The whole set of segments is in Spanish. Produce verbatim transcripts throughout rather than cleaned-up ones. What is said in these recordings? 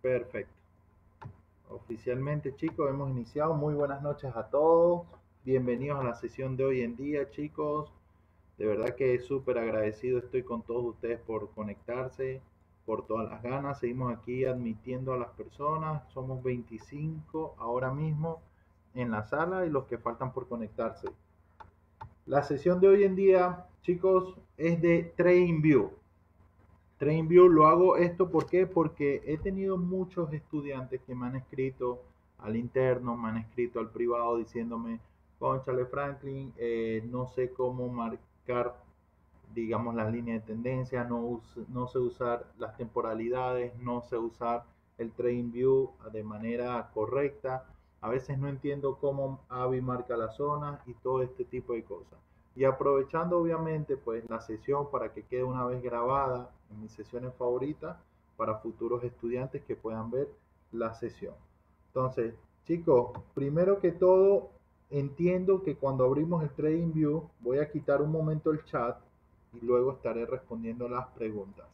Perfecto. Oficialmente, chicos, hemos iniciado. Muy buenas noches a todos. Bienvenidos a la sesión de hoy en día, chicos. De verdad que súper agradecido estoy con todos ustedes por conectarse, por todas las ganas. Seguimos aquí admitiendo a las personas. Somos veinticinco ahora mismo en la sala y los que faltan por conectarse. La sesión de hoy en día, chicos, es de TradingView. TradingView lo hago esto ¿por qué? Porque he tenido muchos estudiantes que me han escrito al interno, me han escrito al privado diciéndome, cónchale Franklin, eh, no sé cómo marcar, digamos, las líneas de tendencia, no, us no sé usar las temporalidades, no sé usar el TradingView de manera correcta. A veces no entiendo cómo A V I marca la zona y todo este tipo de cosas. Y aprovechando obviamente pues la sesión para que quede una vez grabada en mis sesiones favoritas para futuros estudiantes que puedan ver la sesión. Entonces, chicos, primero que todo, entiendo que cuando abrimos el TradingView voy a quitar un momento el chat y luego estaré respondiendo las preguntas.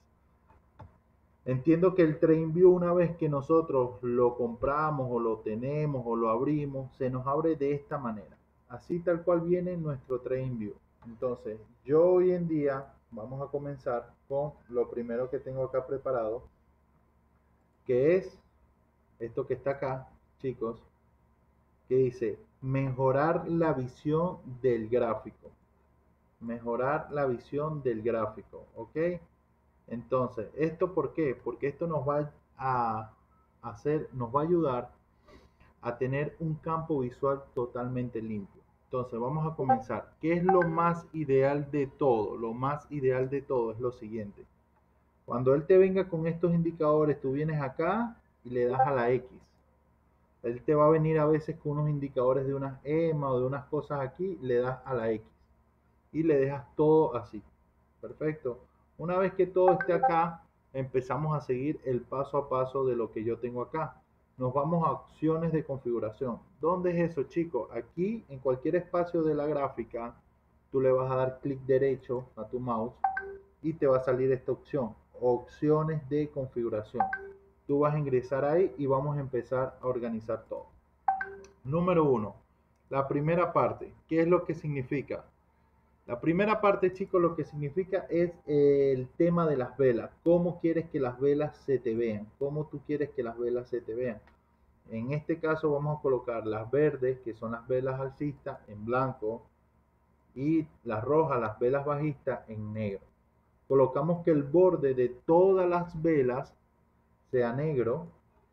Entiendo que el TradingView, una vez que nosotros lo compramos o lo tenemos o lo abrimos, se nos abre de esta manera. Así tal cual viene nuestro TradingView. Entonces, yo hoy en día vamos a comenzar con lo primero que tengo acá preparado, que es esto que está acá, chicos, que dice mejorar la visión del gráfico. Mejorar la visión del gráfico, ¿ok? Entonces, ¿esto por qué? Porque esto nos va a hacer, nos va a ayudar a tener un campo visual totalmente limpio. Entonces, vamos a comenzar. ¿Qué es lo más ideal de todo? Lo más ideal de todo es lo siguiente. Cuando él te venga con estos indicadores, tú vienes acá y le das a la X. Él te va a venir a veces con unos indicadores de unas E M A o de unas cosas aquí, le das a la X y le dejas todo así. Perfecto. Una vez que todo esté acá, empezamos a seguir el paso a paso de lo que yo tengo acá. Nos vamos a opciones de configuración. ¿Dónde es eso, chicos? Aquí, en cualquier espacio de la gráfica, tú le vas a dar clic derecho a tu mouse y te va a salir esta opción, opciones de configuración. Tú vas a ingresar ahí y vamos a empezar a organizar todo. Número uno, la primera parte. ¿Qué es lo que significa? La primera parte, chicos, lo que significa es el tema de las velas. ¿Cómo quieres que las velas se te vean? ¿Cómo tú quieres que las velas se te vean? En este caso vamos a colocar las verdes, que son las velas alcistas, en blanco, y las rojas, las velas bajistas, en negro. Colocamos que el borde de todas las velas sea negro.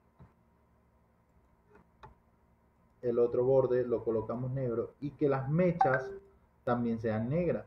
El otro borde lo colocamos negro y que las mechas también sean negras.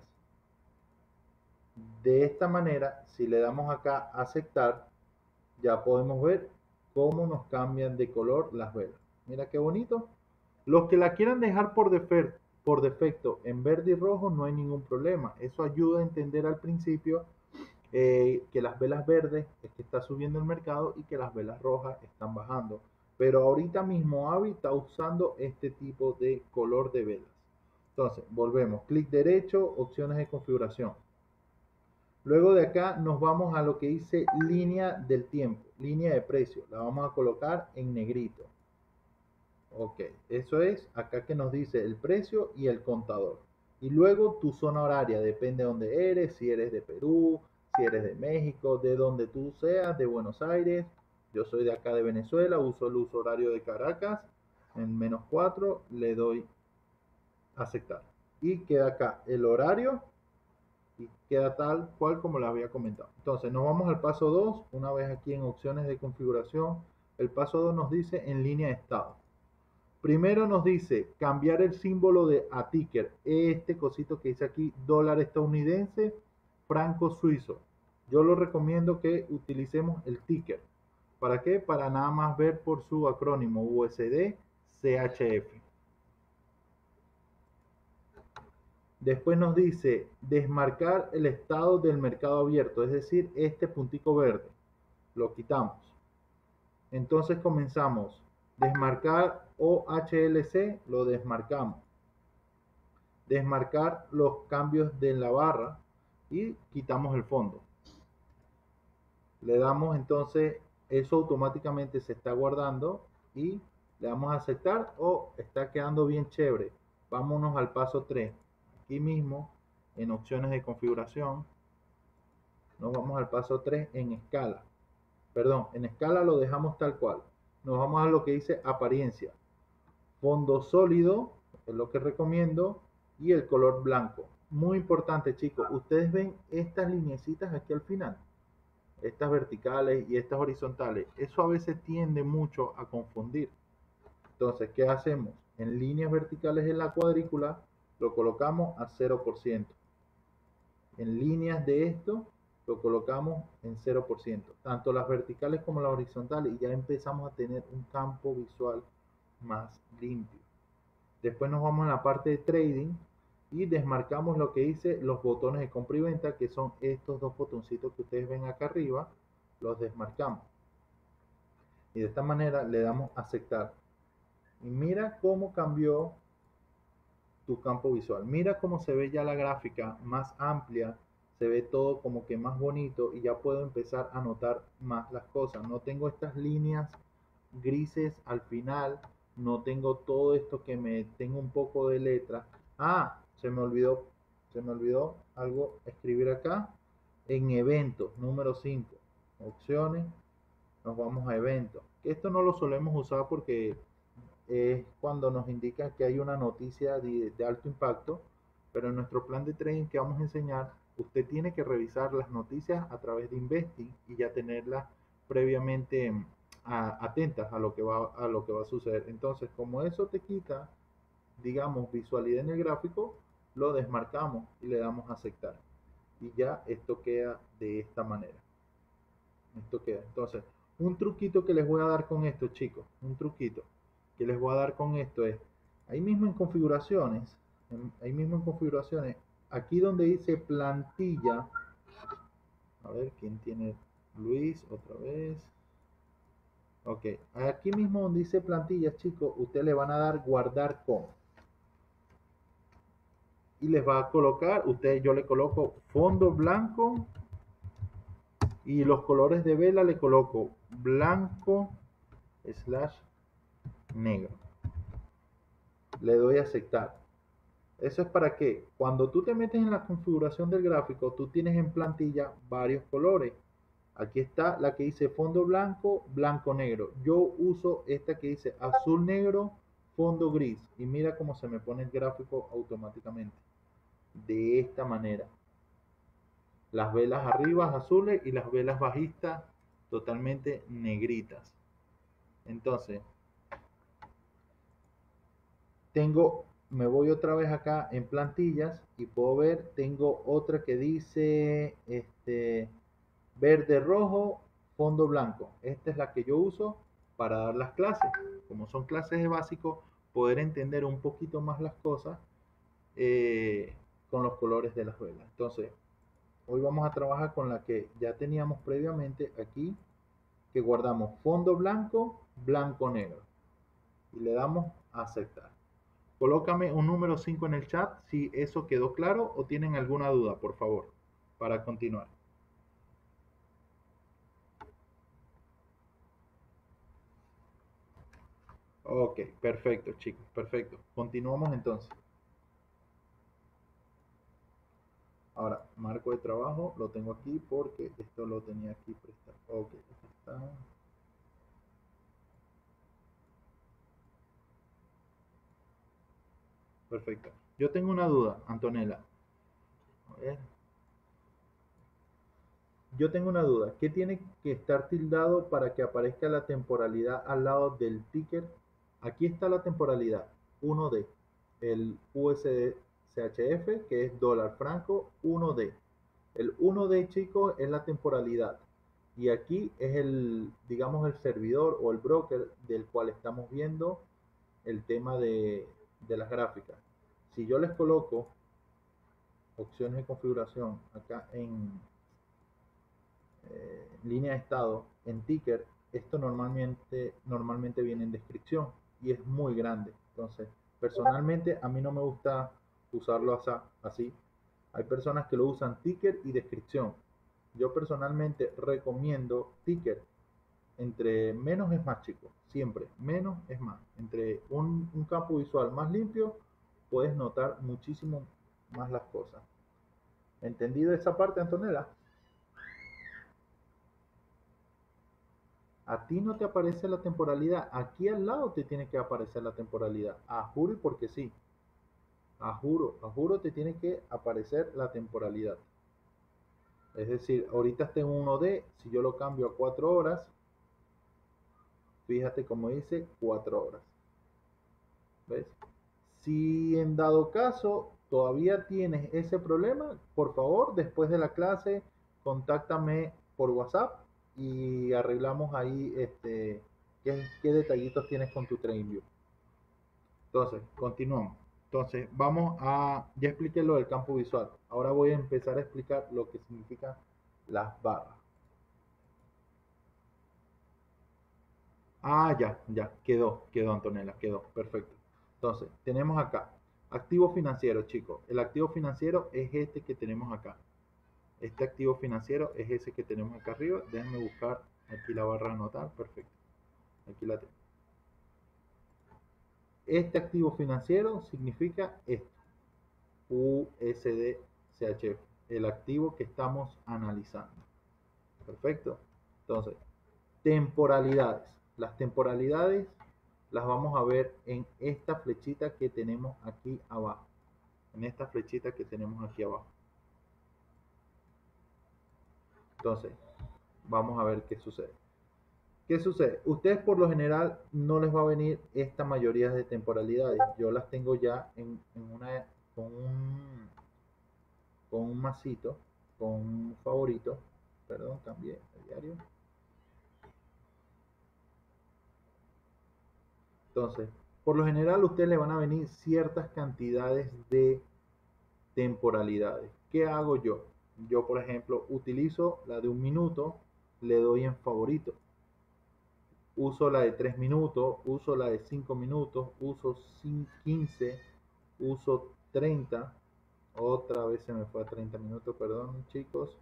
De esta manera, si le damos acá a aceptar, ya podemos ver cómo nos cambian de color las velas. Mira qué bonito. Los que la quieran dejar por, defer, por defecto en verde y rojo no hay ningún problema. Eso ayuda a entender al principio eh, que las velas verdes es que está subiendo el mercado y que las velas rojas están bajando. Pero ahorita mismo A V I está usando este tipo de color de velas. Entonces, volvemos. Clic derecho, opciones de configuración. Luego de acá nos vamos a lo que dice línea del tiempo, línea de precio. La vamos a colocar en negrito. Ok, eso es acá que nos dice el precio y el contador. Y luego tu zona horaria, depende de dónde eres, si eres de Perú, si eres de México, de donde tú seas, de Buenos Aires. Yo soy de acá de Venezuela, uso el uso horario de Caracas. En menos cuatro le doy aceptar. Y queda acá el horario y queda tal cual como les había comentado. Entonces nos vamos al paso dos, una vez aquí en opciones de configuración. El paso dos nos dice en línea de estado. Primero nos dice cambiar el símbolo de a ticker, este cosito que dice aquí dólar estadounidense, franco suizo. Yo lo recomiendo que utilicemos el ticker. ¿Para qué? Para nada más ver por su acrónimo U S D C H F. Después nos dice desmarcar el estado del mercado abierto, es decir, este puntico verde. Lo quitamos. Entonces comenzamos. Desmarcar O H L C, lo desmarcamos. Desmarcar los cambios de la barra y quitamos el fondo. Le damos entonces eso automáticamente se está guardando y le damos a aceptar. O está quedando bien chévere. Vámonos al paso tres. Aquí mismo en opciones de configuración nos vamos al paso tres en escala. Perdón, en escala lo dejamos tal cual. Nos vamos a lo que dice apariencia. Fondo sólido, es lo que recomiendo, y el color blanco. Muy importante, chicos. Ustedes ven estas lineecitas aquí al final, estas verticales y estas horizontales. Eso a veces tiende mucho a confundir. Entonces, ¿qué hacemos? En líneas verticales en la cuadrícula lo colocamos a cero por ciento. En líneas de esto lo colocamos en cero por ciento. Tanto las verticales como las horizontales, y ya empezamos a tener un campo visual más limpio. Después nos vamos a la parte de trading y desmarcamos lo que dice los botones de compra y venta, que son estos dos botoncitos que ustedes ven acá arriba. Los desmarcamos y de esta manera le damos a aceptar. Y mira cómo cambió tu campo visual. Mira cómo se ve ya la gráfica más amplia, se ve todo como que más bonito y ya puedo empezar a notar más las cosas. No tengo estas líneas grises al final, no tengo todo esto que me tengo un poco de letra. Ah, se me olvidó, se me olvidó algo escribir acá. En eventos, número cinco, opciones, nos vamos a eventos. Esto no lo solemos usar porque es cuando nos indica que hay una noticia de, de alto impacto, pero en nuestro plan de trading que vamos a enseñar, usted tiene que revisar las noticias a través de Investing y ya tenerlas previamente a, atentas a lo que va a lo que va a suceder. Entonces, como eso te quita, digamos, visualidad en el gráfico, lo desmarcamos y le damos a aceptar. Y ya esto queda de esta manera. Esto queda. Entonces, un truquito que les voy a dar con esto, chicos, un truquito que les voy a dar con esto es, ahí mismo en configuraciones, en, ahí mismo en configuraciones, aquí donde dice plantilla, a ver, ¿quién tiene? Luis, otra vez. Ok, aquí mismo donde dice plantillas, chicos, ustedes le van a dar guardar con. Y les va a colocar, ustedes, yo le coloco fondo blanco y los colores de vela le coloco blanco slash negro. Le doy a aceptar. Eso es para que cuando tú te metes en la configuración del gráfico, tú tienes en plantilla varios colores. Aquí está la que dice fondo blanco, blanco negro. Yo uso esta que dice azul negro, fondo gris. Y mira cómo se me pone el gráfico automáticamente. De esta manera. Las velas arriba azules y las velas bajistas totalmente negritas. Entonces, tengo, me voy otra vez acá en plantillas y puedo ver, tengo otra que dice este verde rojo, fondo blanco. Esta es la que yo uso para dar las clases. Como son clases de básico, poder entender un poquito más las cosas eh, con los colores de las velas. Entonces, hoy vamos a trabajar con la que ya teníamos previamente aquí, que guardamos fondo blanco, blanco negro. Y le damos a aceptar. Colócame un número cinco en el chat si eso quedó claro o tienen alguna duda, por favor, para continuar. Ok, perfecto, chicos, perfecto. Continuamos entonces. Ahora, marco de trabajo lo tengo aquí porque esto lo tenía aquí prestado. Ok, aquí está. Perfecto. Yo tengo una duda, Antonella. A ver. Yo tengo una duda. ¿Qué tiene que estar tildado para que aparezca la temporalidad al lado del ticker? Aquí está la temporalidad uno D, el U S D C H F, que es dólar franco uno D. El uno D, chicos, es la temporalidad. Y aquí es el, digamos, el servidor o el broker del cual estamos viendo el tema de, de las gráficas. Si yo les coloco opciones de configuración acá en eh, línea de estado, en ticker, esto normalmente, normalmente viene en descripción y es muy grande. Entonces, personalmente a mí no me gusta usarlo así. Hay personas que lo usan ticker y descripción. Yo personalmente recomiendo ticker entre menos es más, chicos. Siempre, menos es más. Entre un, un campo visual más limpio, puedes notar muchísimo más las cosas. ¿Entendido esa parte, Antonella? A ti no te aparece la temporalidad. Aquí al lado te tiene que aparecer la temporalidad. A juro y porque sí. A juro, a juro te tiene que aparecer la temporalidad. Es decir, ahorita está en uno D. Si yo lo cambio a cuatro horas, fíjate como dice cuatro horas. ¿Ves? Si en dado caso todavía tienes ese problema, por favor, después de la clase, contáctame por WhatsApp y arreglamos ahí este, qué, qué detallitos tienes con tu TradingView. Entonces, continuamos. Entonces, vamos a, ya expliqué lo del campo visual. Ahora voy a empezar a explicar lo que significan las barras. Ah, ya, ya, quedó, quedó Antonella, quedó, perfecto. Entonces, tenemos acá, activo financiero, chicos. El activo financiero es este que tenemos acá. Este activo financiero es ese que tenemos acá arriba. Déjenme buscar aquí la barra de anotar, perfecto. Aquí la tengo. Este activo financiero significa esto, U S D C H F, el activo que estamos analizando. Perfecto. Entonces, temporalidades. Las temporalidades las vamos a ver en esta flechita que tenemos aquí abajo. En esta flechita que tenemos aquí abajo. Entonces, vamos a ver qué sucede. ¿Qué sucede? Ustedes por lo general no les va a venir esta mayoría de temporalidades. Yo las tengo ya en, en una, con un, con un masito, con un favorito. Perdón, cambié el diario. Entonces, por lo general, a ustedes le van a venir ciertas cantidades de temporalidades. ¿Qué hago yo? Yo, por ejemplo, utilizo la de un minuto, le doy en favorito. Uso la de tres minutos, uso la de cinco minutos, uso quince, uso treinta. Otra vez se me fue a treinta minutos, perdón, chicos.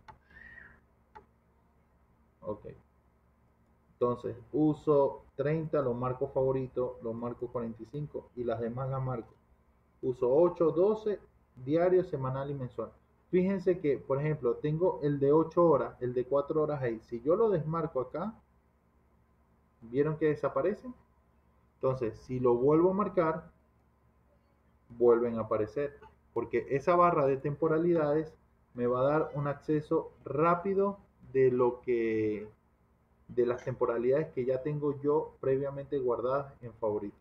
Ok. Entonces, uso treinta, lo marco favorito, lo marco cuarenta y cinco y las demás las marco. Uso ocho, doce, diario, semanal y mensual. Fíjense que, por ejemplo, tengo el de ocho horas, el de cuatro horas ahí. Si yo lo desmarco acá, ¿vieron que desaparecen? Entonces, si lo vuelvo a marcar, vuelven a aparecer. Porque esa barra de temporalidades me va a dar un acceso rápido de lo que de las temporalidades que ya tengo yo previamente guardadas en favorito.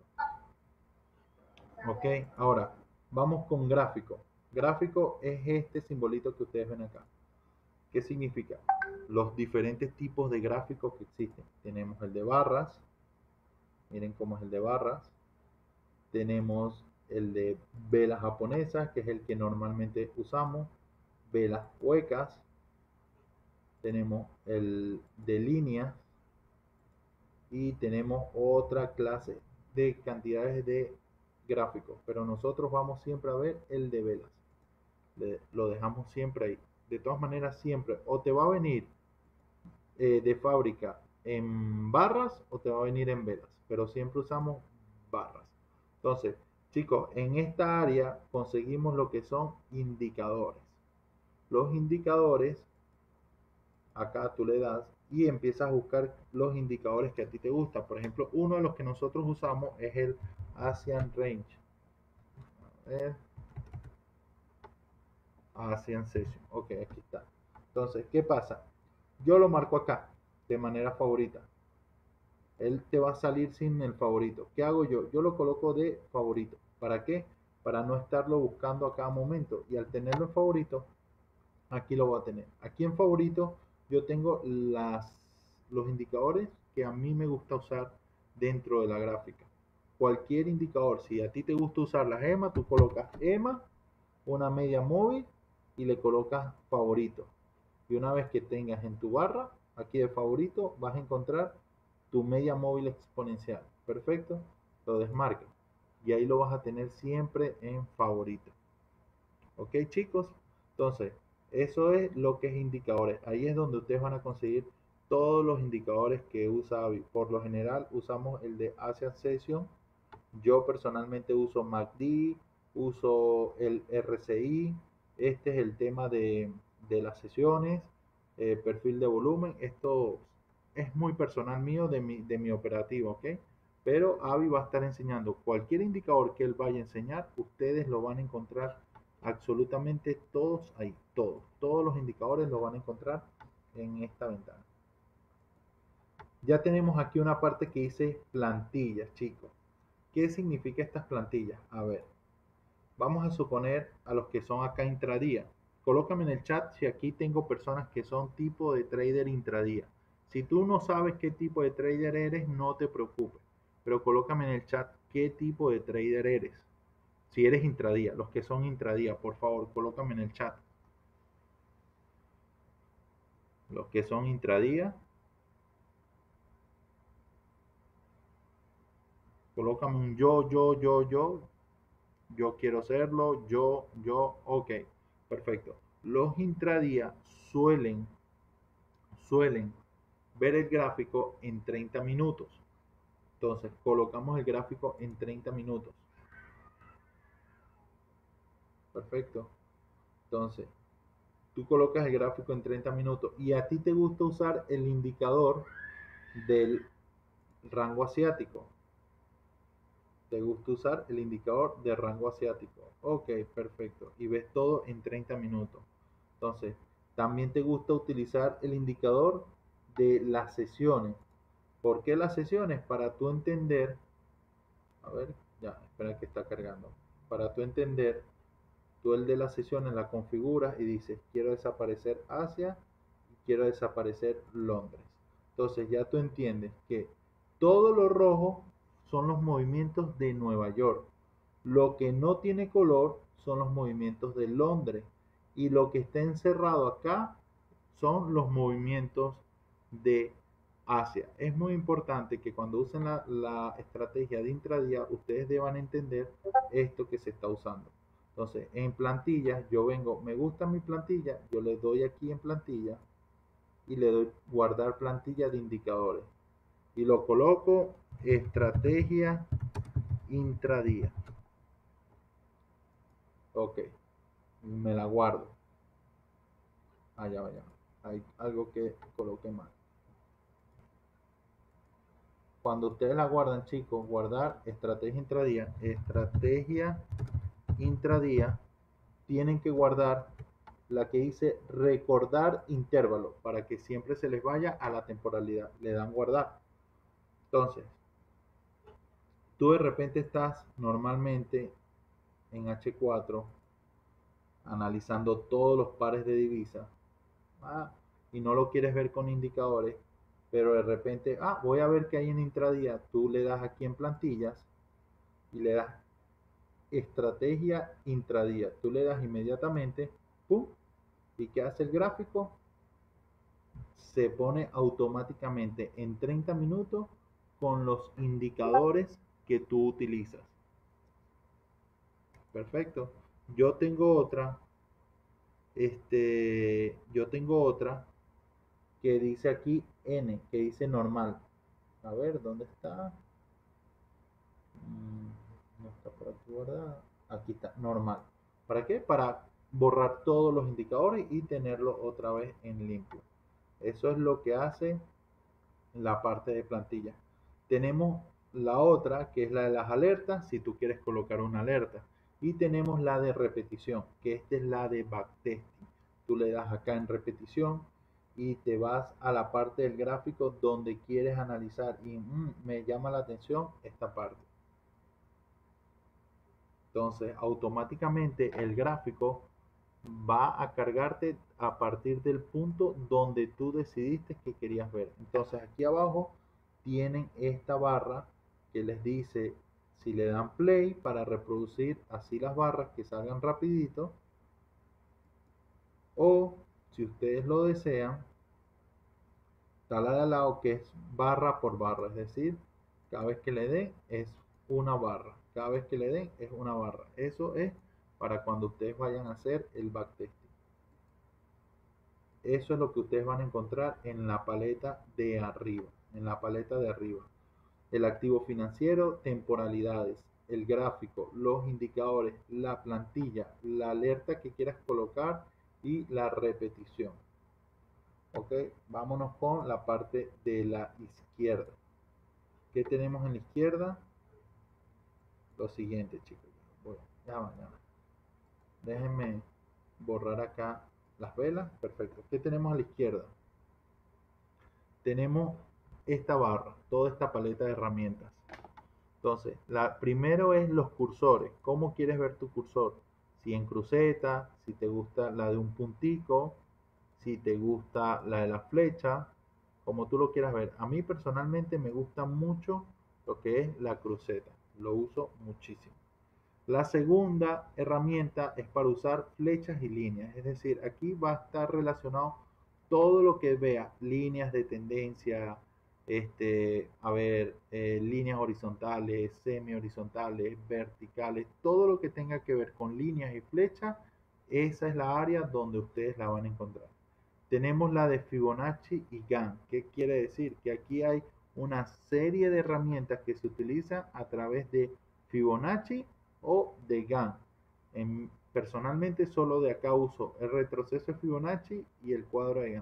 Ok, ahora vamos con gráfico. Gráfico es este simbolito que ustedes ven acá. ¿Qué significa? Los diferentes tipos de gráficos que existen. Tenemos el de barras. Miren cómo es el de barras. Tenemos el de velas japonesas, que es el que normalmente usamos. Velas huecas. Tenemos el de líneas. Y tenemos otra clase de cantidades de gráficos. Pero nosotros vamos siempre a ver el de velas. Le, lo dejamos siempre ahí. De todas maneras, siempre o te va a venir eh, de fábrica en barras o te va a venir en velas, pero siempre usamos barras. Entonces, chicos, en esta área conseguimos lo que son indicadores. Los indicadores, acá tú le das y empiezas a buscar los indicadores que a ti te gustan. Por ejemplo, uno de los que nosotros usamos es el Asian Range. A ver. Asian Session. Ok, aquí está. Entonces, ¿qué pasa? Yo lo marco acá de manera favorita. Él te va a salir sin el favorito. ¿Qué hago yo? Yo lo coloco de favorito. ¿Para qué? Para no estarlo buscando a cada momento. Y al tenerlo en favorito, aquí lo voy a tener. Aquí en favorito yo tengo las, los indicadores que a mí me gusta usar dentro de la gráfica. Cualquier indicador, si a ti te gusta usar las E M A, tú colocas E M A, una media móvil y le colocas favorito. Y una vez que tengas en tu barra, aquí de favorito, vas a encontrar tu media móvil exponencial. Perfecto, lo desmarcas. Y ahí lo vas a tener siempre en favorito. Ok, chicos. Entonces, eso es lo que es indicadores. Ahí es donde ustedes van a conseguir todos los indicadores que usa Avi. Por lo general usamos el de Asian Session. Yo personalmente uso M A C D, uso el R S I. Este es el tema de, de las sesiones, eh, perfil de volumen. Esto es muy personal mío de mi, de mi operativo, ¿ok? Pero Avi va a estar enseñando cualquier indicador que él vaya a enseñar, ustedes lo van a encontrar absolutamente todos ahí, todos, todos los indicadores lo van a encontrar en esta ventana. Ya tenemos aquí una parte que dice plantillas, chicos. ¿Qué significa estas plantillas? A ver, vamos a suponer a los que son acá intradía. Colócame en el chat si aquí tengo personas que son tipo de trader intradía. Si tú no sabes qué tipo de trader eres, no te preocupes. Pero colócame en el chat qué tipo de trader eres. Si eres intradía, los que son intradía, por favor, colócame en el chat. Los que son intradía. Colócame un yo, yo, yo, yo. Yo quiero hacerlo, yo, yo, ok. Perfecto. Los intradía suelen, suelen ver el gráfico en treinta minutos. Entonces, colocamos el gráfico en treinta minutos. Perfecto. Entonces, tú colocas el gráfico en treinta minutos y a ti te gusta usar el indicador del rango asiático. Te gusta usar el indicador de rango asiático. Ok, perfecto. Y ves todo en treinta minutos. Entonces, también te gusta utilizar el indicador de las sesiones. ¿Por qué las sesiones? Para tú entender, a ver, ya, espera que está cargando. Para tú entender, tú el de las sesiones la configuras y dices, quiero desaparecer Asia y quiero desaparecer Londres. Entonces ya tú entiendes que todo lo rojo son los movimientos de Nueva York. Lo que no tiene color son los movimientos de Londres. Y lo que está encerrado acá son los movimientos de Asia. Es muy importante que cuando usen la, la estrategia de intradía, ustedes deban entender esto que se está usando. Entonces, en plantillas, yo vengo, me gusta mi plantilla, yo le doy aquí en plantilla y le doy guardar plantilla de indicadores. Y lo coloco estrategia intradía. Ok, me la guardo. Allá vaya. Hay algo que coloque mal. Cuando ustedes la guardan, chicos, guardar estrategia intradía, estrategia intradía, tienen que guardar la que dice recordar intervalo para que siempre se les vaya a la temporalidad. Le dan guardar. Entonces, tú de repente estás normalmente en H cuatro analizando todos los pares de divisas, ah, y no lo quieres ver con indicadores, pero de repente, ah, voy a ver qué hay en intradía. Tú le das aquí en plantillas y le das estrategia intradía. Tú le das inmediatamente, pum, y ¿qué hace el gráfico? Se pone automáticamente en treinta minutos con los indicadores que tú utilizas. Perfecto. Yo tengo otra, este, yo tengo otra que dice aquí N, que dice normal. A ver, ¿dónde está? Mm, no está por aquí guardada. Aquí está, normal. ¿Para qué? Para borrar todos los indicadores y tenerlo otra vez en limpio. Eso es lo que hace la parte de plantilla. Tenemos la otra, que es la de las alertas, si tú quieres colocar una alerta. Y tenemos la de repetición, que esta es la de backtesting. Tú le das acá en repetición y te vas a la parte del gráfico donde quieres analizar. Y mmm, me llama la atención esta parte. Entonces, automáticamente el gráfico va a cargarte a partir del punto donde tú decidiste que querías ver. Entonces, aquí abajo tienen esta barra que les dice, si le dan play para reproducir así las barras que salgan rapidito, o si ustedes lo desean, está la de al lado que es barra por barra, es decir, cada vez que le den es una barra, cada vez que le den es una barra. Eso es para cuando ustedes vayan a hacer el backtesting. eso es lo que ustedes van a encontrar en la paleta de arriba, en la paleta de arriba. El activo financiero, temporalidades, el gráfico, los indicadores, la plantilla, la alerta que quieras colocar y la repetición. Ok, vámonos con la parte de la izquierda. ¿Qué tenemos en la izquierda? Lo siguiente, chicos. Bueno, ya va, ya va. Déjenme borrar acá las velas. Perfecto. ¿Qué tenemos a la izquierda? Tenemos esta barra, toda esta paleta de herramientas. Entonces, la primero es los cursores. ¿Cómo quieres ver tu cursor? Si en cruceta, si te gusta la de un puntico, si te gusta la de la flecha, como tú lo quieras ver. A mí personalmente me gusta mucho lo que es la cruceta. Lo uso muchísimo. La segunda herramienta es para usar flechas y líneas. Es decir, aquí va a estar relacionado todo lo que vea, líneas de tendencia, este, a ver, eh, líneas horizontales, semi horizontales, verticales, todo lo que tenga que ver con líneas y flechas, esa es la área donde ustedes la van a encontrar. Tenemos la de Fibonacci y Gantt. ¿Qué quiere decir? Que aquí hay una serie de herramientas que se utilizan a través de Fibonacci o de Gantt. En, personalmente solo de acá uso el retroceso de Fibonacci y el cuadro de Gantt.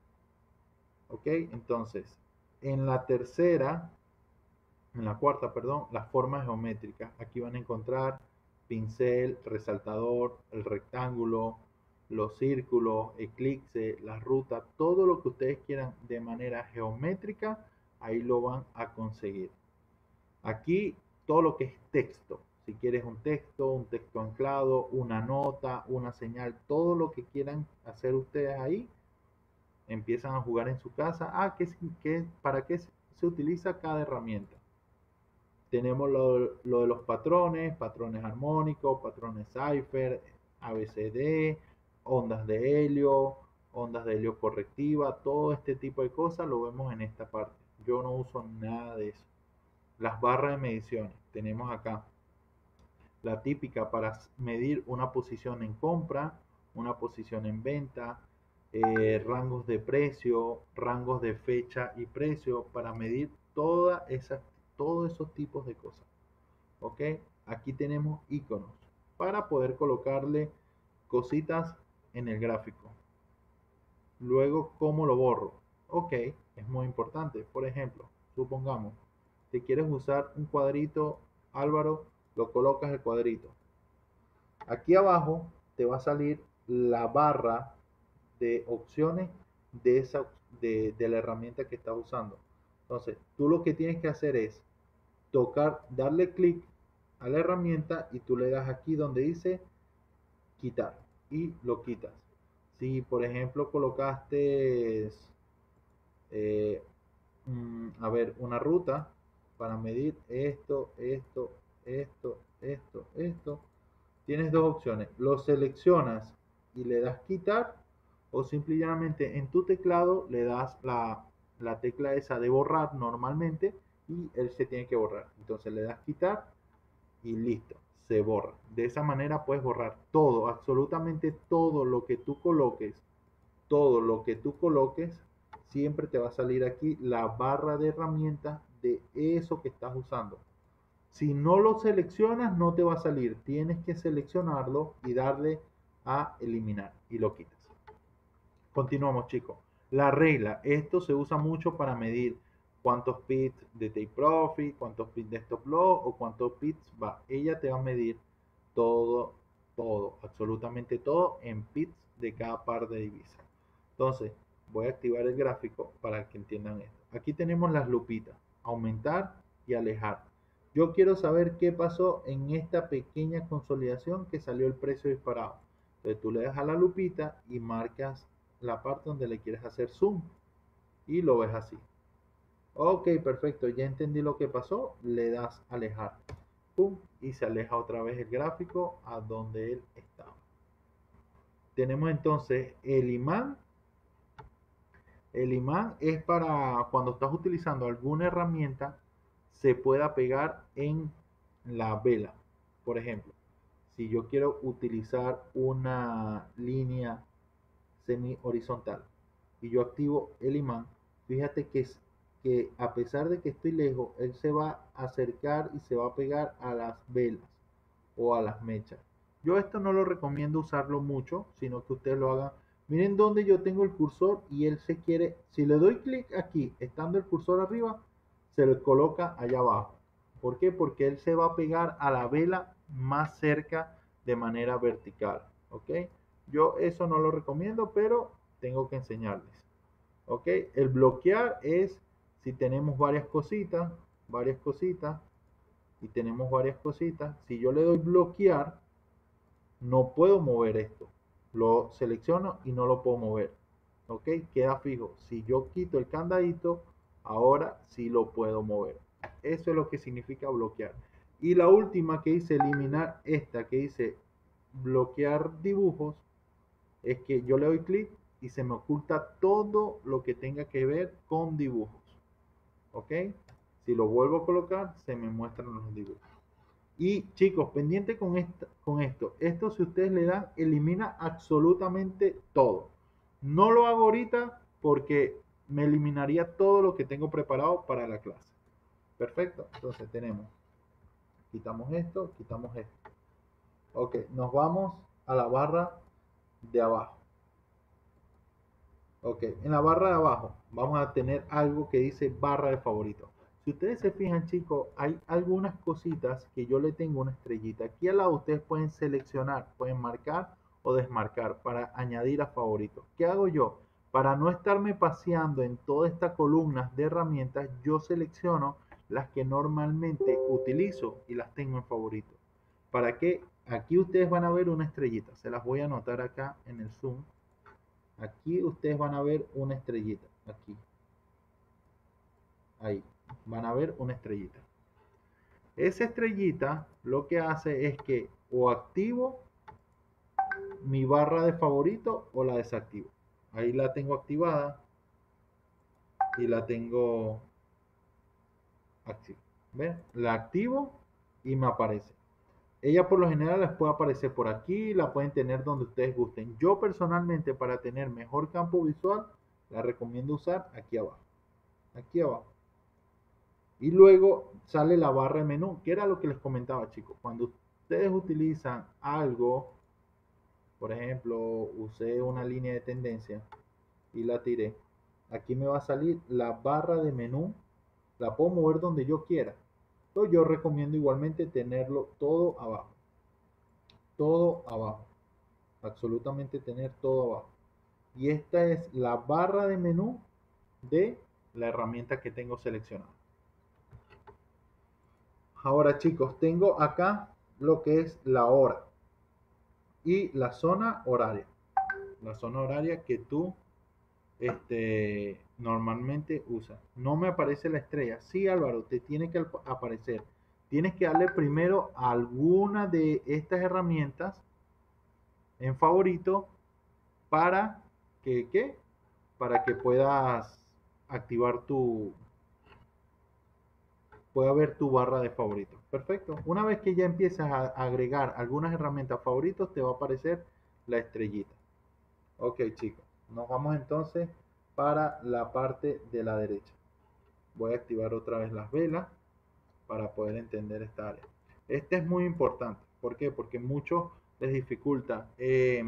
Ok, entonces en la tercera, en la cuarta, perdón, las formas geométricas. Aquí van a encontrar pincel, resaltador, el rectángulo, los círculos, eclipse, la ruta, todo lo que ustedes quieran de manera geométrica, ahí lo van a conseguir. Aquí todo lo que es texto, si quieres un texto, un texto anclado, una nota, una señal, todo lo que quieran hacer ustedes ahí, empiezan a jugar en su casa. Ah, ¿qué, qué, ¿para qué se utiliza cada herramienta? Tenemos lo, lo de los patrones, patrones armónicos, patrones cipher, A B C D, ondas de helio, ondas de helio correctiva, todo este tipo de cosas lo vemos en esta parte. Yo no uso nada de eso. Las barras de mediciones, tenemos acá la típica para medir una posición en compra, una posición en venta, eh, rangos de precio, rangos de fecha y precio, para medir todas esas, todos esos tipos de cosas. Ok, aquí tenemos iconos para poder colocarle cositas en el gráfico. Luego, ¿cómo lo borro? Ok, es muy importante. Por ejemplo, supongamos que quieres usar un cuadrito, Álvaro, lo colocas el cuadrito. Aquí abajo te va a salir la barra de opciones de, esa, de, de la herramienta que estás usando. Entonces, tú lo que tienes que hacer es tocar, darle clic a la herramienta y tú le das aquí donde dice quitar y lo quitas. Si por ejemplo colocaste eh, mm, a ver, una ruta para medir esto, esto, esto, esto, esto, tienes dos opciones. Lo seleccionas y le das quitar, o simplemente en tu teclado le das la, la tecla esa de borrar normalmente y él se tiene que borrar. Entonces le das quitar y listo, se borra. De esa manera puedes borrar todo, absolutamente todo lo que tú coloques, todo lo que tú coloques, siempre te va a salir aquí la barra de herramientas de eso que estás usando. Si no lo seleccionas, no te va a salir. Tienes que seleccionarlo y darle a eliminar y lo quitas. Continuamos, chicos. La regla, esto se usa mucho para medir cuántos pips de take profit, cuántos pips de stop loss o cuántos pips va. Ella te va a medir todo, todo, absolutamente todo en pips de cada par de divisas. Entonces, voy a activar el gráfico para que entiendan esto. Aquí tenemos las lupitas, aumentar y alejar. Yo quiero saber qué pasó en esta pequeña consolidación que salió el precio disparado. Entonces tú le das a la lupita y marcas la parte donde le quieres hacer zoom y lo ves así. Ok, perfecto, ya entendí lo que pasó. Le das a alejar. Pum, y se aleja otra vez el gráfico a donde él estaba. Tenemos entonces el imán. El imán es para cuando estás utilizando alguna herramienta se pueda pegar en la vela. Por ejemplo, si yo quiero utilizar una línea semi horizontal, y yo activo el imán, fíjate que, es, que a pesar de que estoy lejos, él se va a acercar y se va a pegar a las velas o a las mechas. Yo esto no lo recomiendo usarlo mucho, sino que ustedes lo hagan. Miren donde yo tengo el cursor y él se quiere, si le doy clic aquí, estando el cursor arriba, se le coloca allá abajo. ¿Por qué? Porque él se va a pegar a la vela más cerca de manera vertical. ¿Ok? Yo eso no lo recomiendo, pero tengo que enseñarles. ¿Ok? El bloquear es si tenemos varias cositas, varias cositas, y tenemos varias cositas. Si yo le doy bloquear, no puedo mover esto. Lo selecciono y no lo puedo mover. ¿Ok? Queda fijo. Si yo quito el candadito, ahora sí lo puedo mover. Eso es lo que significa bloquear. Y la última que dice eliminar, esta que dice bloquear dibujos, es que yo le doy clic y se me oculta todo lo que tenga que ver con dibujos. ¿Ok? Si lo vuelvo a colocar, se me muestran los dibujos. Y chicos, pendiente con, esta, con esto. Esto si ustedes le dan, elimina absolutamente todo. No lo hago ahorita porque me eliminaría todo lo que tengo preparado para la clase. Perfecto. Entonces tenemos, quitamos esto, quitamos esto. Ok, nos vamos a la barra de abajo. Ok, en la barra de abajo vamos a tener algo que dice barra de favoritos. Si ustedes se fijan, chicos, hay algunas cositas que yo le tengo una estrellita. Aquí al lado ustedes pueden seleccionar, pueden marcar o desmarcar para añadir a favoritos. ¿Qué hago yo? Para no estarme paseando en toda esta columna de herramientas, yo selecciono las que normalmente utilizo y las tengo en favoritos. ¿Para qué? Aquí ustedes van a ver una estrellita. Se las voy a anotar acá en el Zoom. Aquí ustedes van a ver una estrellita. Aquí. Ahí. Van a ver una estrellita. Esa estrellita lo que hace es que o activo mi barra de favorito o la desactivo. Ahí la tengo activada y la tengo activa. ¿Ven? La activo y me aparece. Ella por lo general les puede aparecer por aquí, la pueden tener donde ustedes gusten. Yo personalmente para tener mejor campo visual la recomiendo usar aquí abajo. Aquí abajo. Y luego sale la barra de menú, que era lo que les comentaba, chicos. Cuando ustedes utilizan algo, por ejemplo, usé una línea de tendencia y la tiré, aquí me va a salir la barra de menú, la puedo mover donde yo quiera. Pero yo recomiendo igualmente tenerlo todo abajo. Todo abajo. Absolutamente tener todo abajo. Y esta es la barra de menú de la herramienta que tengo seleccionada. Ahora chicos, tengo acá lo que es la hora y la zona horaria. La zona horaria que tú este, normalmente usas. No me aparece la estrella. Sí, Álvaro, te tiene que aparecer. Tienes que darle primero a alguna de estas herramientas en favorito para que, ¿qué? Para que puedas activar tu, pueda ver tu barra de favoritos. Perfecto. Una vez que ya empiezas a agregar algunas herramientas favoritos, te va a aparecer la estrellita. Ok, chicos. Nos vamos entonces para la parte de la derecha. Voy a activar otra vez las velas para poder entender esta área. Este es muy importante. ¿Por qué? Porque mucho les dificulta. Eh,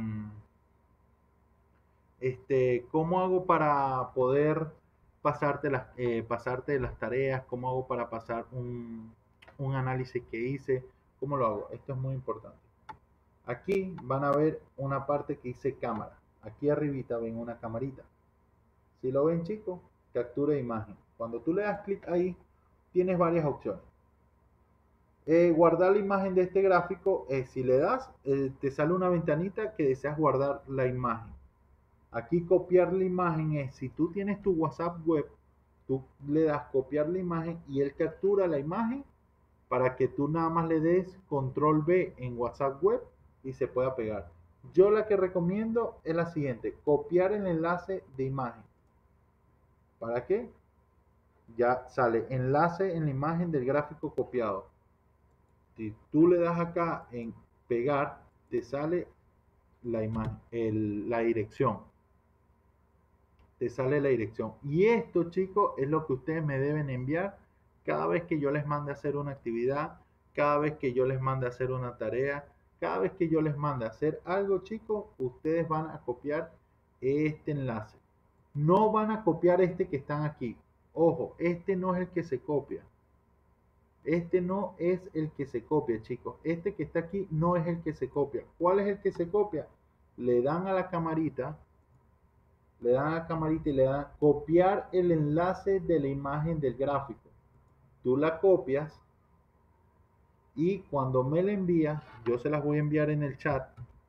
este, ¿cómo hago para poder pasarte las, eh, pasarte las tareas? ¿Cómo hago para pasar un, un análisis que hice? ¿Cómo lo hago? Esto es muy importante. Aquí van a ver una parte que dice cámara. Aquí arribita ven una camarita. Si lo ven, chicos, captura de imagen. Cuando tú le das clic ahí, tienes varias opciones. Eh, guardar la imagen de este gráfico, eh, si le das, eh, te sale una ventanita que deseas guardar la imagen. Aquí copiar la imagen es, si tú tienes tu WhatsApp web, tú le das copiar la imagen y él captura la imagen para que tú nada más le des control B en WhatsApp web y se pueda pegar. Yo la que recomiendo es la siguiente, copiar el enlace de imagen. ¿Para qué? Ya sale enlace en la imagen del gráfico copiado. Si tú le das acá en pegar, te sale la imagen, el, la dirección. te sale la dirección. Y esto, chicos, es lo que ustedes me deben enviar cada vez que yo les mande a hacer una actividad, cada vez que yo les mande a hacer una tarea, cada vez que yo les mande a hacer algo, chicos, ustedes van a copiar este enlace. No van a copiar este que están aquí. Ojo, este no es el que se copia. Este no es el que se copia, chicos. Este que está aquí no es el que se copia. ¿Cuál es el que se copia? Le dan a la camarita, le dan a la camarita y le dan copiar el enlace de la imagen del gráfico. Tú la copias y cuando me la envías, yo se las voy a enviar en el chat.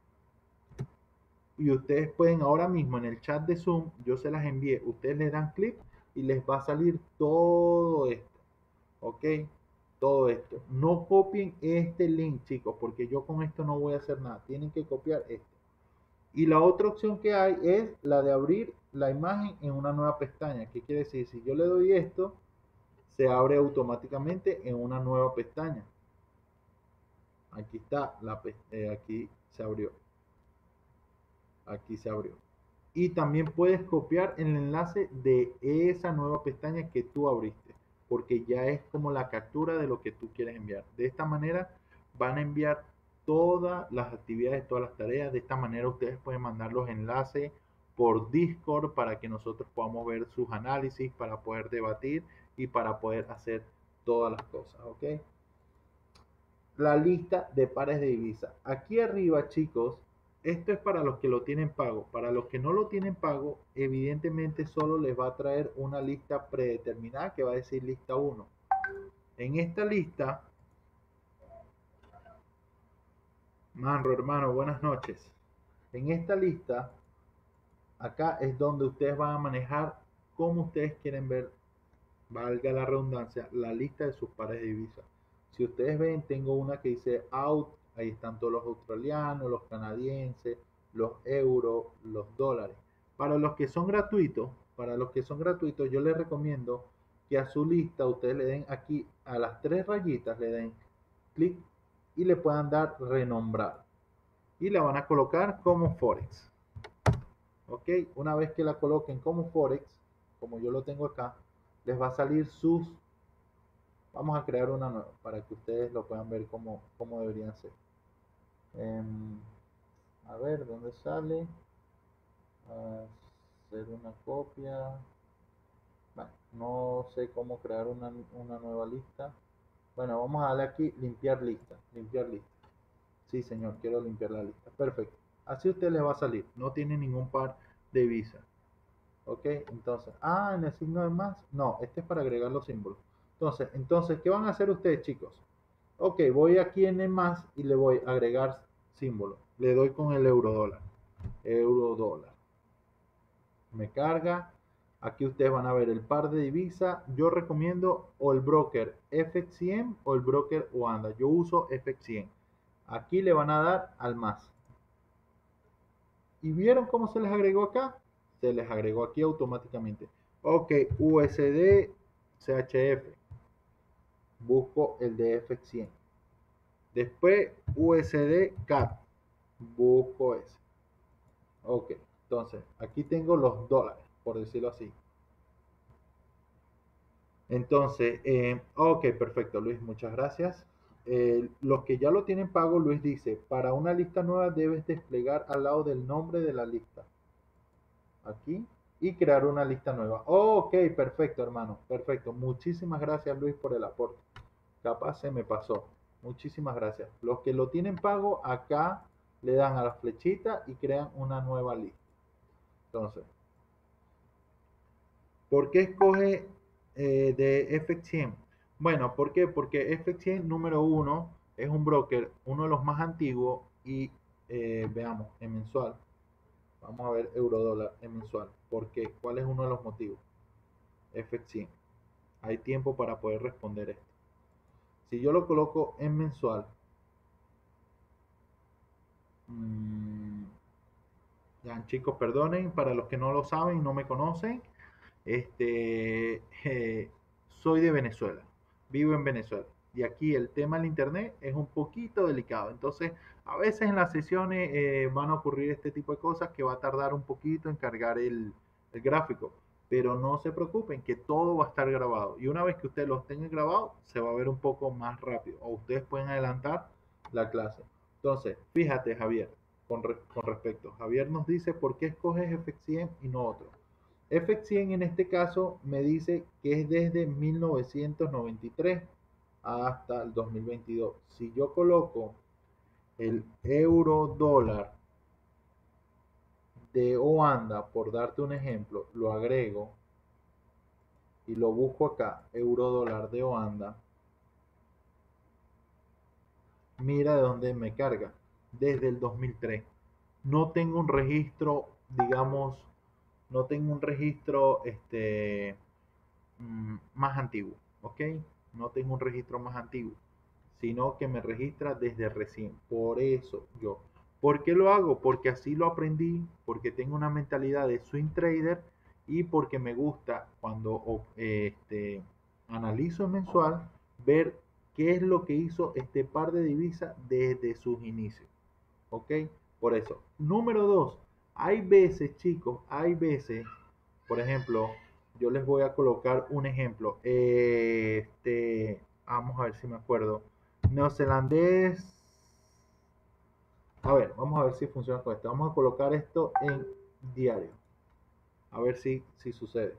Y ustedes pueden ahora mismo en el chat de Zoom, yo se las envié. Ustedes le dan clic y les va a salir todo esto. ¿Ok? Todo esto. No copien este link, chicos, porque yo con esto no voy a hacer nada. Tienen que copiar esto. Y la otra opción que hay es la de abrir la imagen en una nueva pestaña. ¿Qué quiere decir? Si yo le doy esto, se abre automáticamente en una nueva pestaña. Aquí está, la, eh, aquí se abrió. Aquí se abrió. Y también puedes copiar el enlace de esa nueva pestaña que tú abriste, porque ya es como la captura de lo que tú quieres enviar. De esta manera van a enviar todas las actividades, todas las tareas. De esta manera ustedes pueden mandar los enlaces por Discord para que nosotros podamos ver sus análisis, para poder debatir y para poder hacer todas las cosas, ¿ok? La lista de pares de divisas. Aquí arriba, chicos, esto es para los que lo tienen pago. Para los que no lo tienen pago, evidentemente solo les va a traer una lista predeterminada que va a decir lista uno. En esta lista, Manro hermano, buenas noches. En esta lista, acá es donde ustedes van a manejar cómo ustedes quieren ver, valga la redundancia, la lista de sus pares de divisas. Si ustedes ven, tengo una que dice out, ahí están todos los australianos, los canadienses, los euros, los dólares. Para los que son gratuitos, para los que son gratuitos, yo les recomiendo que a su lista ustedes le den aquí a las tres rayitas, le den clic y le puedan dar renombrar. Y la van a colocar como Forex. Ok, una vez que la coloquen como Forex, como yo lo tengo acá, les va a salir sus. Vamos a crear una nueva para que ustedes lo puedan ver cómo, cómo deberían ser. Eh, a ver, ¿dónde sale? Hacer una copia. Bueno, no sé cómo crear una, una nueva lista. Bueno, vamos a darle aquí limpiar lista. Limpiar lista. Sí, señor, quiero limpiar la lista. Perfecto. Así a usted les va a salir. No tiene ningún par de visa. Ok, entonces. Ah, en el signo de más. No, este es para agregar los símbolos. Entonces, entonces, ¿qué van a hacer ustedes, chicos? Ok, voy aquí en el más y le voy a agregar símbolo. Le doy con el euro dólar. Euro dólar. Me carga. Aquí ustedes van a ver el par de divisa. Yo recomiendo o el broker F X cien o el broker Oanda. Yo uso F X cien. Aquí le van a dar al más. ¿Y vieron cómo se les agregó acá? Se les agregó aquí automáticamente. Ok, U S D C H F. Busco el de F X cien. Después U S D C A D. Busco ese. Ok, entonces aquí tengo los dólares, por decirlo así. Entonces, eh, ok, perfecto, Luis, muchas gracias. Eh, los que ya lo tienen pago, Luis dice, para una lista nueva debes desplegar al lado del nombre de la lista. Aquí. Y crear una lista nueva. Oh, ok, perfecto, hermano. Perfecto. Muchísimas gracias, Luis, por el aporte. Capaz se me pasó. Muchísimas gracias. Los que lo tienen pago, acá le dan a la flechita y crean una nueva lista. Entonces, ¿por qué escoge eh, de F X cien? Bueno, ¿por qué? Porque F X cien número uno es un broker, uno de los más antiguos y eh, veamos, en mensual. Vamos a ver euro dólar en mensual. ¿Por qué? ¿Cuál es uno de los motivos? F X cien. Hay tiempo para poder responder esto. Si yo lo coloco en mensual, mmm, ya, chicos, perdonen, para los que no lo saben, no me conocen, este, eh, soy de Venezuela, vivo en Venezuela. Y aquí el tema del internet es un poquito delicado. Entonces, a veces en las sesiones eh, van a ocurrir este tipo de cosas que va a tardar un poquito en cargar el, el gráfico. Pero no se preocupen que todo va a estar grabado. Y una vez que ustedes lo tengan grabado, se va a ver un poco más rápido. O ustedes pueden adelantar la clase. Entonces, fíjate, Javier, con, re con respecto. Javier nos dice por qué escoges F X cien y no otro. F X cien en este caso me dice que es desde mil novecientos noventa y tres hasta el dos mil veintidós. Si yo coloco el euro dólar de Oanda, por darte un ejemplo, lo agrego y lo busco acá, euro dólar de Oanda, mira de dónde me carga, desde el dos mil tres. No tengo un registro, digamos, no tengo un registro este, mm, más antiguo, ¿ok? No tengo un registro más antiguo, sino que me registra desde recién. Por eso yo. ¿Por qué lo hago? Porque así lo aprendí, porque tengo una mentalidad de swing trader y porque me gusta cuando este, analizo mensual ver qué es lo que hizo este par de divisas desde sus inicios. ¿Ok? Por eso. Número dos, hay veces, chicos, hay veces, por ejemplo, yo les voy a colocar un ejemplo. Este, vamos a ver si me acuerdo. Neozelandés. A ver, vamos a ver si funciona con esto. Vamos a colocar esto en diario. A ver si, si sucede.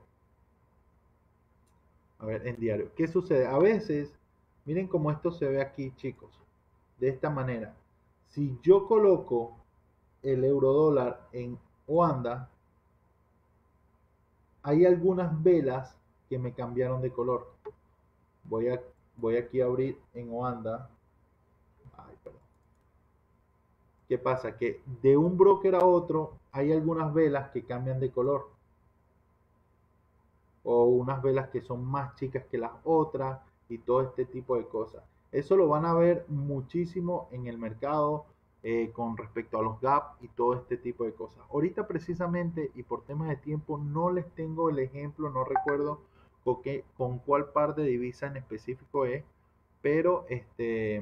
A ver, en diario. ¿Qué sucede? A veces, miren cómo esto se ve aquí, chicos. De esta manera. Si yo coloco el euro dólar en Oanda, hay algunas velas que me cambiaron de color. Voy, a, voy aquí a abrir en Oanda. Ay, perdón. ¿Qué pasa? Que de un broker a otro hay algunas velas que cambian de color. O unas velas que son más chicas que las otras y todo este tipo de cosas. Eso lo van a ver muchísimo en el mercado eh, con respecto a los gap y todo este tipo de cosas. Ahorita precisamente y por temas de tiempo no les tengo el ejemplo, no recuerdo con, qué, con cuál par de divisa en específico es, pero este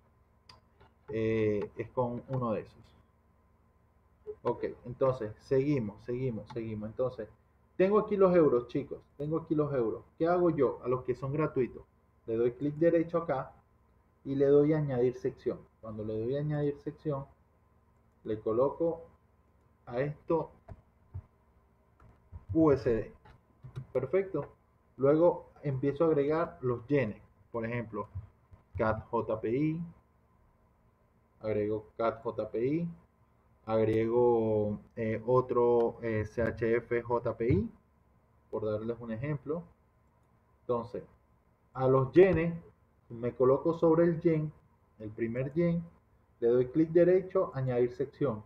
eh, es con uno de esos. Ok, entonces seguimos, seguimos, seguimos. Entonces, tengo aquí los euros, chicos. Tengo aquí los euros. ¿Qué hago yo? A los que son gratuitos. Le doy clic derecho acá y le doy a añadir sección. Cuando le doy a añadir sección, le coloco a esto U S D. Perfecto. Luego empiezo a agregar los yenes. Por ejemplo, C A T J P I. Agrego C A T J P I. Agrego eh, otro eh, C H F J P I, por darles un ejemplo. Entonces, a los yenes, me coloco sobre el yen, el primer yen, le doy clic derecho, añadir sección.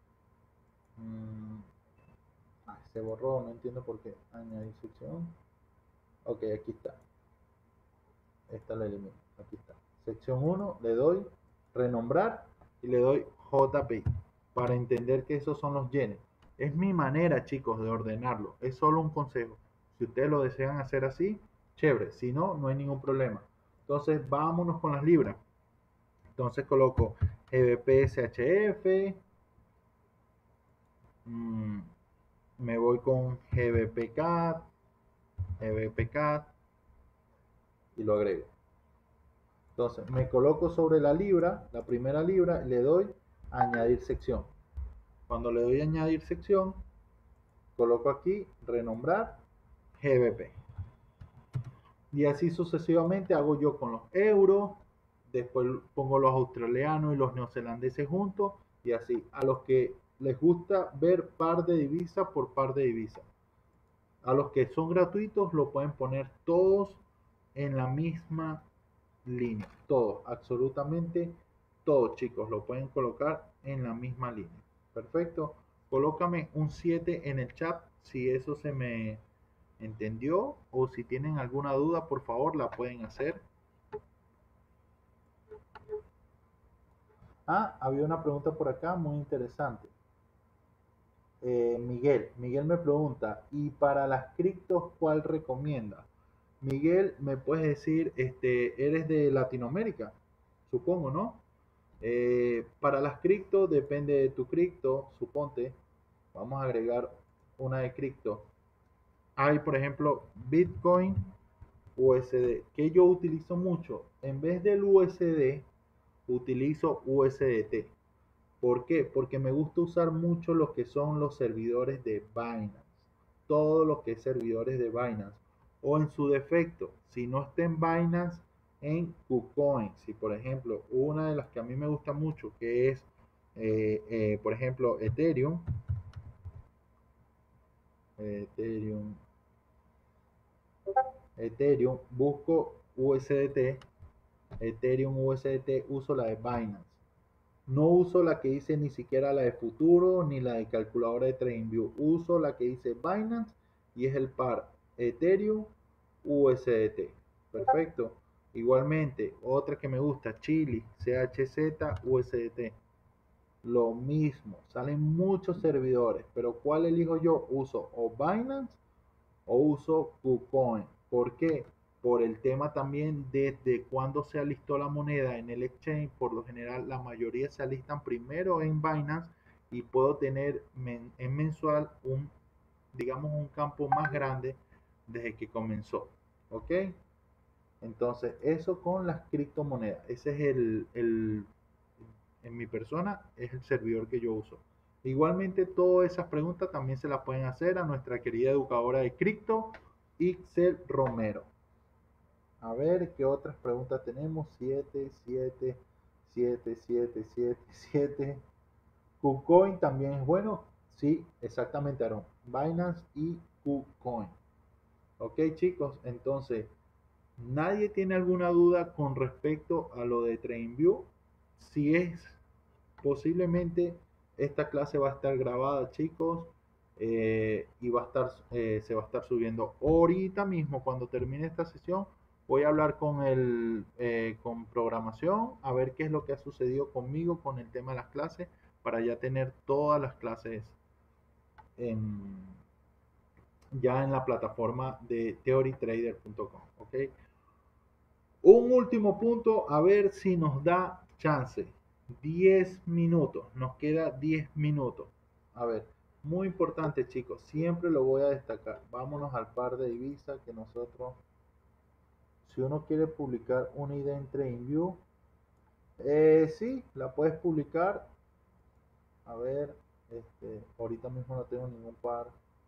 Mm, ah, se borró, no entiendo por qué. Añadir sección. Ok, aquí está. Esta la elimino. Aquí está. Sección uno, le doy renombrar y le doy J P I para entender que esos son los yenes. Es mi manera, chicos, de ordenarlo. Es solo un consejo. Si ustedes lo desean hacer así, chévere. Si no, no hay ningún problema. Entonces, vámonos con las libras. Entonces coloco G B P S H F. Mmm, me voy con G B P C A T. G B P C A T. Y lo agrego. Entonces, me coloco sobre la libra, la primera libra, y le doy a añadir sección. Cuando le doy a añadir sección, coloco aquí renombrar G B P. Y así sucesivamente hago yo con los euros, después pongo los australianos y los neozelandeses juntos, y así. A los que les gusta ver par de divisas por par de divisas. A los que son gratuitos lo pueden poner todos en la misma línea. Todos, absolutamente todos, chicos, lo pueden colocar en la misma línea. Perfecto. Colócame un siete en el chat si eso se me entendió o si tienen alguna duda, por favor, la pueden hacer. Ah, había una pregunta por acá muy interesante. Eh, Miguel, Miguel me pregunta, ¿y para las criptos cuál recomienda? Miguel, me puedes decir, este, eres de Latinoamérica, supongo, ¿no? Eh, para las cripto, depende de tu cripto, suponte, vamos a agregar una de cripto. hay, por ejemplo, Bitcoin, U S D. Que yo utilizo mucho. En vez del U S D, utilizo U S D T. ¿Por qué? Porque me gusta usar mucho lo que son los servidores de Binance. Todo lo que es servidores de Binance. O en su defecto, si no está en Binance, en KuCoin. Si por ejemplo, una de las que a mí me gusta mucho, que es, eh, eh, por ejemplo, Ethereum. Ethereum. Ethereum, busco U S D T. Ethereum U S D T, uso la de Binance. No uso la que dice ni siquiera la de futuro ni la de calculadora de TradingView. Uso la que dice Binance y es el par Ethereum U S D T. Perfecto. Igualmente, otra que me gusta, Chili, C H Z U S D T. Lo mismo, salen muchos servidores, pero ¿cuál elijo yo? Uso o Binance o uso KuCoin. ¿Por qué? Por el tema también desde cuando se alistó la moneda en el exchange. Por lo general, la mayoría se alistan primero en Binance y puedo tener men en mensual un, digamos, un campo más grande desde que comenzó. ¿Ok? Entonces, eso con las criptomonedas. Ese es el, el, en mi persona, es el servidor que yo uso. Igualmente, todas esas preguntas también se las pueden hacer a nuestra querida educadora de cripto, Ixel Romero. A ver, ¿qué otras preguntas tenemos? siete, siete, siete, siete, siete, siete. KuCoin también es bueno. Sí, exactamente, Aaron. Binance y KuCoin. Ok, chicos, entonces, ¿nadie tiene alguna duda con respecto a lo de TradingView? Si es, posiblemente esta clase va a estar grabada, chicos, eh, y va a estar, eh, se va a estar subiendo ahorita mismo. Cuando termine esta sesión, voy a hablar con el eh, con programación, a ver qué es lo que ha sucedido conmigo con el tema de las clases, para ya tener todas las clases en, ya en la plataforma de theory trader punto com. ¿Ok? Un último punto, a ver si nos da chance. diez minutos, nos queda diez minutos. A ver, muy importante, chicos, siempre lo voy a destacar. Vámonos al par de divisas que nosotros, si uno quiere publicar una idea en TradingView, eh, sí, la puedes publicar. A ver, este, ahorita mismo no tengo ningún par.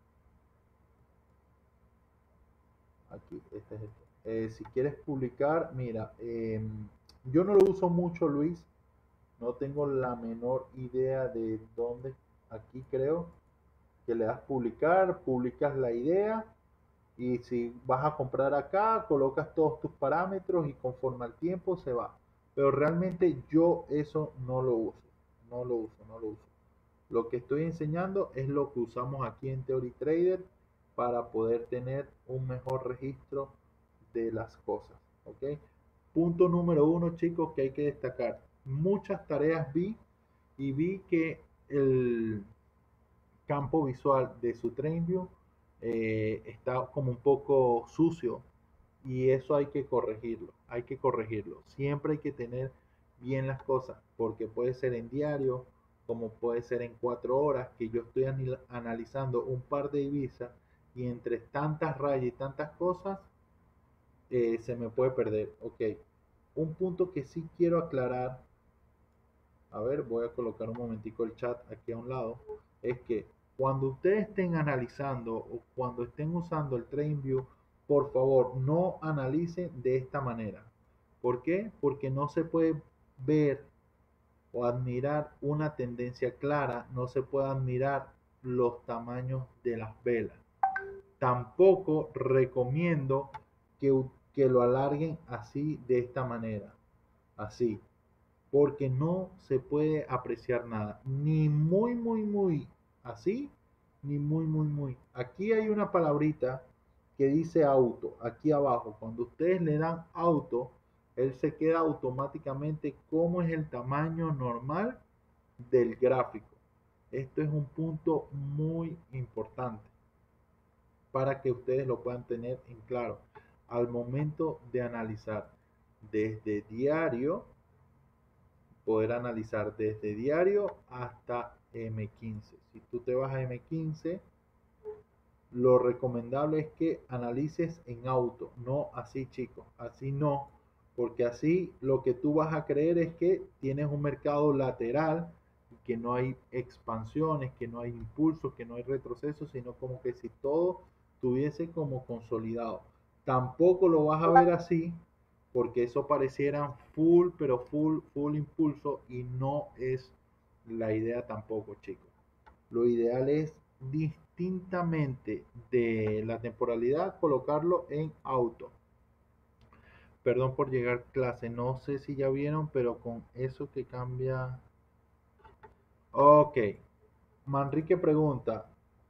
Aquí, este es este. Eh, si quieres publicar, mira, eh, yo no lo uso mucho, Luis. No tengo la menor idea de dónde. Aquí creo que le das publicar, publicas la idea y si vas a comprar acá, colocas todos tus parámetros y conforme al tiempo se va. Pero realmente yo eso no lo uso, no lo uso, no lo uso. Lo que estoy enseñando es lo que usamos aquí en Theory Trader para poder tener un mejor registro de las cosas. ¿Ok? Punto número uno, chicos, que hay que destacar. Muchas tareas vi y vi que el campo visual de su TradingView eh, está como un poco sucio y eso hay que corregirlo, hay que corregirlo. Siempre hay que tener bien las cosas porque puede ser en diario, como puede ser en cuatro horas, que yo estoy analizando un par de divisas y entre tantas rayas y tantas cosas eh, se me puede perder. Ok, un punto que sí quiero aclarar, a ver, voy a colocar un momentico el chat aquí a un lado, es que cuando ustedes estén analizando o cuando estén usando el TradingView, por favor no analicen de esta manera. ¿Por qué? Porque no se puede ver o admirar una tendencia clara, no se puede admirar los tamaños de las velas. Tampoco recomiendo que, que lo alarguen así de esta manera, así, porque no se puede apreciar nada, ni muy, muy, muy así, ni muy, muy, muy. Aquí hay una palabrita que dice auto, aquí abajo. Cuando ustedes le dan auto, él se queda automáticamente como es el tamaño normal del gráfico. Esto es un punto muy importante para que ustedes lo puedan tener en claro al momento de analizar desde diario, poder analizar desde diario hasta M quince. Si tú te vas a M quince, lo recomendable es que analices en auto, no así, chicos, así no, porque así lo que tú vas a creer es que tienes un mercado lateral, que no hay expansiones, que no hay impulsos, que no hay retrocesos, sino como que si todo estuviese como consolidado. Tampoco lo vas a ver así, porque eso pareciera full, pero full, full impulso y no es la idea tampoco, chicos. Lo ideal es distintamente de la temporalidad colocarlo en auto. Perdón por llegar clase, no sé si ya vieron, pero con eso que cambia. Ok, Manrique pregunta,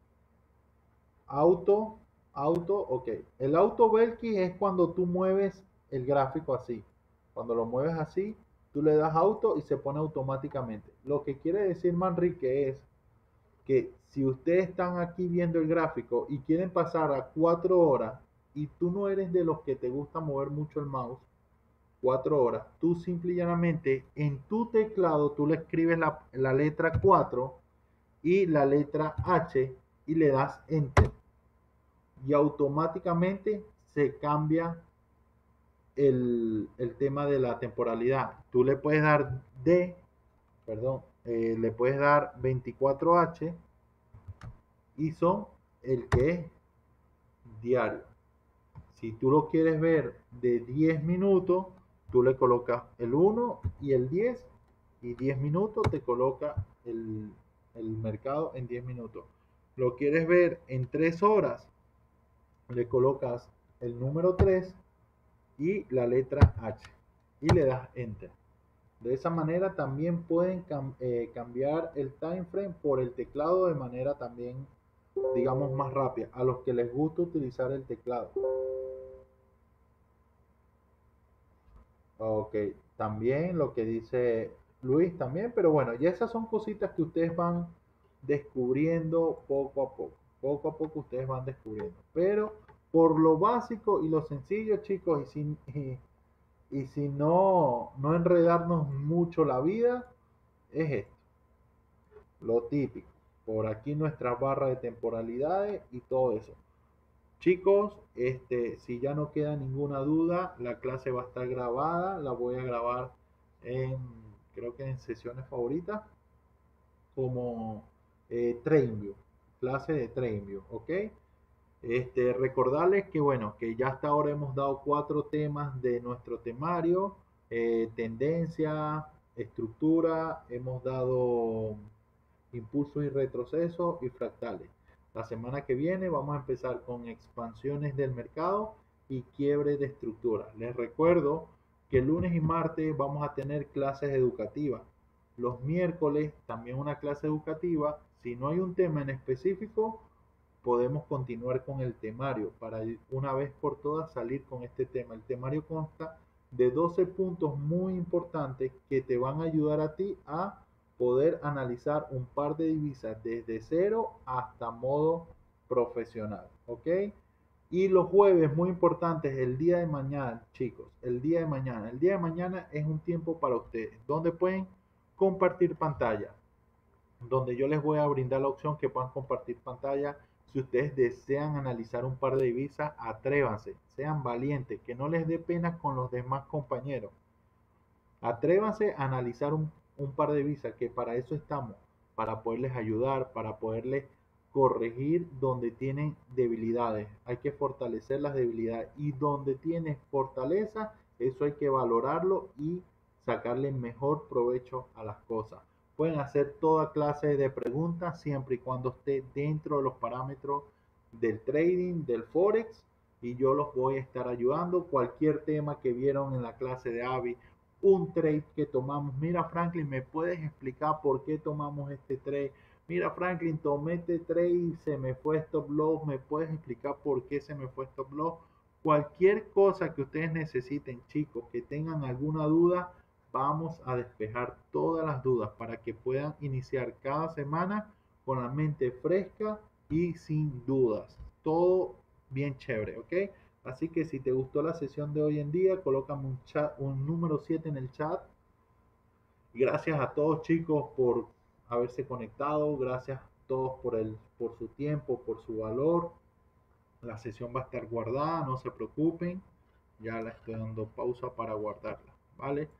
auto, auto, ok. El auto Belki es cuando tú mueves el gráfico así. Cuando lo mueves así, tú le das auto y se pone automáticamente. Lo que quiere decir Manrique es que si ustedes están aquí viendo el gráfico y quieren pasar a cuatro horas y tú no eres de los que te gusta mover mucho el mouse, cuatro horas, tú simple y llanamente en tu teclado tú le escribes la, la letra cuatro y la letra H y le das enter y automáticamente se cambia el, el tema de la temporalidad. Tú le puedes dar D, perdón, eh, le puedes dar veinticuatro H y son el que es diario. Si tú lo quieres ver de diez minutos, tú le colocas el uno y el diez y diez minutos te coloca el, el mercado en diez minutos. Lo quieres ver en tres horas, le colocas el número tres y la letra H y le das enter. De esa manera también pueden cam eh, cambiar el time frame por el teclado de manera también, digamos, más rápida. A los que les gusta utilizar el teclado. Ok, también lo que dice Luis también, pero bueno, ya esas son cositas que ustedes van descubriendo poco a poco. Poco a poco ustedes van descubriendo. Pero por lo básico y lo sencillo, chicos, y sin, y, y sin no, no enredarnos mucho la vida, es esto, lo típico. Por aquí nuestra barra de temporalidades y todo eso. Chicos, este, si ya no queda ninguna duda, la clase va a estar grabada, la voy a grabar en, creo que en sesiones favoritas, como eh, TradingView, clase de TradingView, ¿ok? Este, recordarles que bueno, que ya hasta ahora hemos dado cuatro temas de nuestro temario, eh, tendencia, estructura, hemos dado impulsos y retrocesos y fractales. La semana que viene vamos a empezar con expansiones del mercado y quiebre de estructura. Les recuerdo que lunes y martes vamos a tener clases educativas. Los miércoles también una clase educativa. Si no hay un tema en específico, podemos continuar con el temario para una vez por todas salir con este tema. El temario consta de doce puntos muy importantes que te van a ayudar a ti a poder analizar un par de divisas desde cero hasta modo profesional, ¿ok? Y los jueves, muy importantes, el día de mañana, chicos, el día de mañana. El día de mañana es un tiempo para ustedes, donde pueden compartir pantalla, donde yo les voy a brindar la opción que puedan compartir pantalla. Si ustedes desean analizar un par de divisas, atrévanse, sean valientes, que no les dé pena con los demás compañeros. Atrévanse a analizar un, un par de divisas, que para eso estamos, para poderles ayudar, para poderles corregir donde tienen debilidades. Hay que fortalecer las debilidades y donde tienes fortaleza, eso hay que valorarlo y sacarle mejor provecho a las cosas. Pueden hacer toda clase de preguntas siempre y cuando esté dentro de los parámetros del trading, del forex, y yo los voy a estar ayudando. Cualquier tema que vieron en la clase de Avi, un trade que tomamos, mira Franklin, ¿me puedes explicar por qué tomamos este trade? Mira Franklin, tomé este trade y se me fue stop loss, ¿me puedes explicar por qué se me fue stop loss? Cualquier cosa que ustedes necesiten, chicos, que tengan alguna duda, vamos a despejar todas las dudas para que puedan iniciar cada semana con la mente fresca y sin dudas. Todo bien chévere, ¿ok? Así que si te gustó la sesión de hoy en día, colócame un, chat, un número siete en el chat. Gracias a todos, chicos, por haberse conectado. Gracias a todos por, el, por su tiempo, por su valor. La sesión va a estar guardada, no se preocupen. Ya la estoy dando pausa para guardarla, ¿vale?